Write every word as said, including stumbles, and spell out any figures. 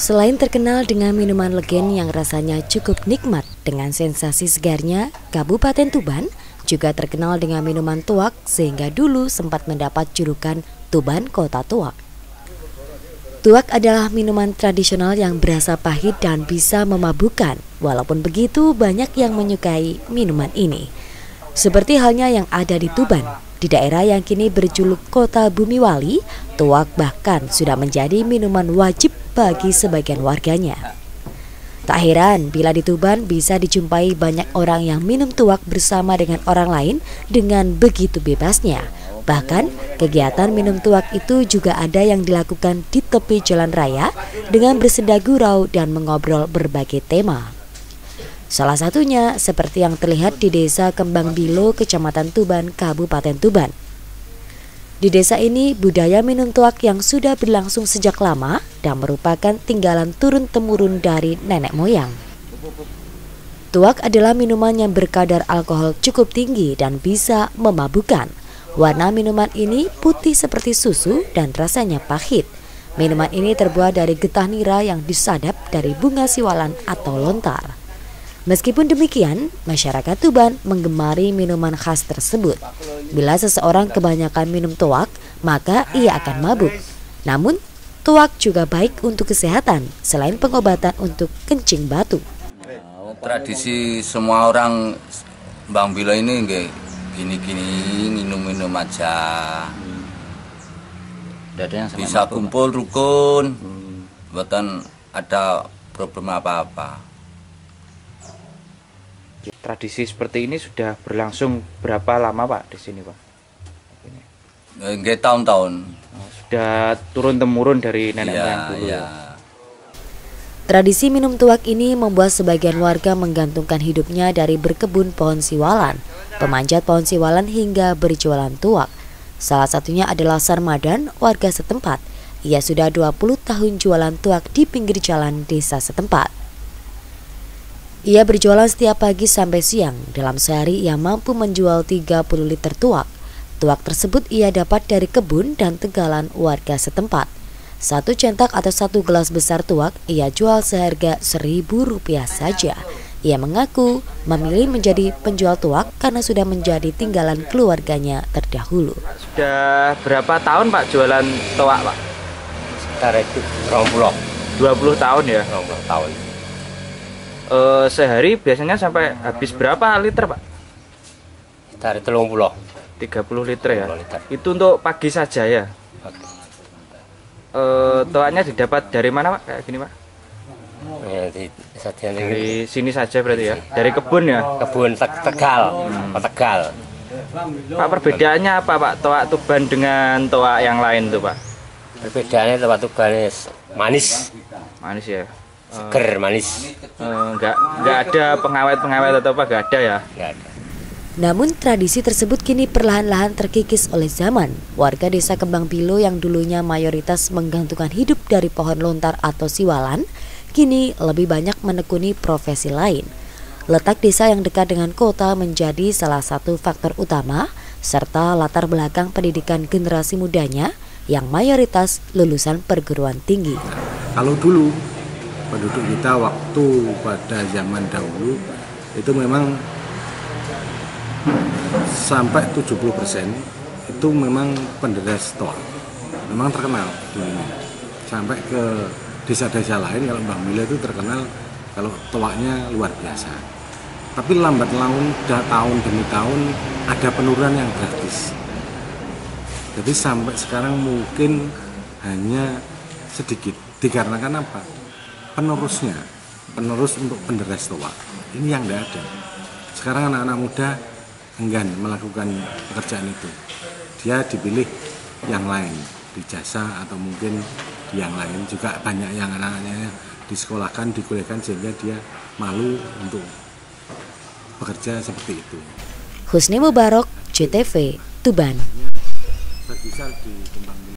Selain terkenal dengan minuman legen yang rasanya cukup nikmat dengan sensasi segarnya, Kabupaten Tuban juga terkenal dengan minuman tuak sehingga dulu sempat mendapat julukan Tuban Kota Tuak. Tuak adalah minuman tradisional yang berasa pahit dan bisa memabukkan. Walaupun begitu, banyak yang menyukai minuman ini. Seperti halnya yang ada di Tuban, di daerah yang kini berjuluk Kota Bumiwali, tuak bahkan sudah menjadi minuman wajib bagi sebagian warganya. Tak heran bila di Tuban bisa dijumpai banyak orang yang minum tuak bersama dengan orang lain dengan begitu bebasnya. Bahkan kegiatan minum tuak itu juga ada yang dilakukan di tepi jalan raya dengan bersenda gurau dan mengobrol berbagai tema. Salah satunya seperti yang terlihat di Desa Kembang Bilo, Kecamatan Tuban, Kabupaten Tuban. Di desa ini budaya minum tuak yang sudah berlangsung sejak lama dan merupakan tinggalan turun-temurun dari nenek moyang. Tuak adalah minuman yang berkadar alkohol cukup tinggi dan bisa memabukkan. Warna minuman ini putih seperti susu dan rasanya pahit. Minuman ini terbuat dari getah nira yang disadap dari bunga siwalan atau lontar. Meskipun demikian, masyarakat Tuban menggemari minuman khas tersebut. Bila seseorang kebanyakan minum tuak, maka ia akan mabuk. Namun, tuak juga baik untuk kesehatan selain pengobatan untuk kencing batu. Tradisi semua orang Bang Bilo ini gini-gini minum-minum aja. Bisa kumpul rukun, buatan ada problem apa-apa. Tradisi seperti ini sudah berlangsung berapa lama Pak di sini Pak? Enggak tahun-tahun. Sudah turun-temurun dari nenek ya, moyang dulu. Ya. Tradisi minum tuak ini membuat sebagian warga menggantungkan hidupnya dari berkebun pohon siwalan, pemanjat pohon siwalan hingga berjualan tuak. Salah satunya adalah Sarmadan, warga setempat. Ia sudah dua puluh tahun jualan tuak di pinggir jalan desa setempat. Ia berjualan setiap pagi sampai siang. Dalam sehari ia mampu menjual tiga puluh liter tuak. Tuak tersebut ia dapat dari kebun dan tegalan warga setempat. Satu centak atau satu gelas besar tuak ia jual seharga seribu rupiah saja. Ia mengaku memilih menjadi penjual tuak karena sudah menjadi tinggalan keluarganya terdahulu. Sudah berapa tahun Pak jualan tuak Pak? Sekitar itu dua puluh. dua puluh tahun ya? dua puluh tahun. Uh, sehari biasanya sampai habis berapa liter Pak? Sekitar tiga puluh. tiga puluh liter ya? tiga puluh liter. Itu untuk pagi saja ya? Uh, tuaknya didapat dari mana Pak? Kayak gini Pak? Ya, di, dari sini saja berarti ya? Dari kebun ya? Kebun Tegal. Hmm. Tegal. Pak, perbedaannya apa Pak? Tuak Tuban dengan tuak yang lain tuh Pak? Perbedaannya tuak Tuban manis. Manis ya? Seger, manis. Uh, enggak, enggak ada pengawet-pengawet atau apa, enggak ada ya? Enggak ada. Namun tradisi tersebut kini perlahan-lahan terkikis oleh zaman. Warga desa Kembang Bilo yang dulunya mayoritas menggantungkan hidup dari pohon lontar atau siwalan, kini lebih banyak menekuni profesi lain. Letak desa yang dekat dengan kota menjadi salah satu faktor utama, serta latar belakang pendidikan generasi mudanya yang mayoritas lulusan perguruan tinggi. Kalau dulu penduduk kita waktu pada zaman dahulu itu memang sampai tujuh puluh persen itu memang penderita tuak, memang terkenal di ini. Sampai ke desa-desa lain kalau Bang Bilo itu terkenal kalau tuaknya luar biasa. Tapi lambat laun tahun demi tahun ada penurunan yang drastis. Jadi sampai sekarang mungkin hanya sedikit. Dikarenakan apa? Penerusnya, penerus untuk penderita tuak ini yang tidak ada. Sekarang anak-anak muda enggan melakukan pekerjaan itu. Dia dipilih yang lain, di jasa atau mungkin di yang lain. Juga banyak yang anak-anaknya disekolahkan, dikuliahkan sehingga dia malu untuk bekerja seperti itu. Husni Mubarok, C T V, Tuban.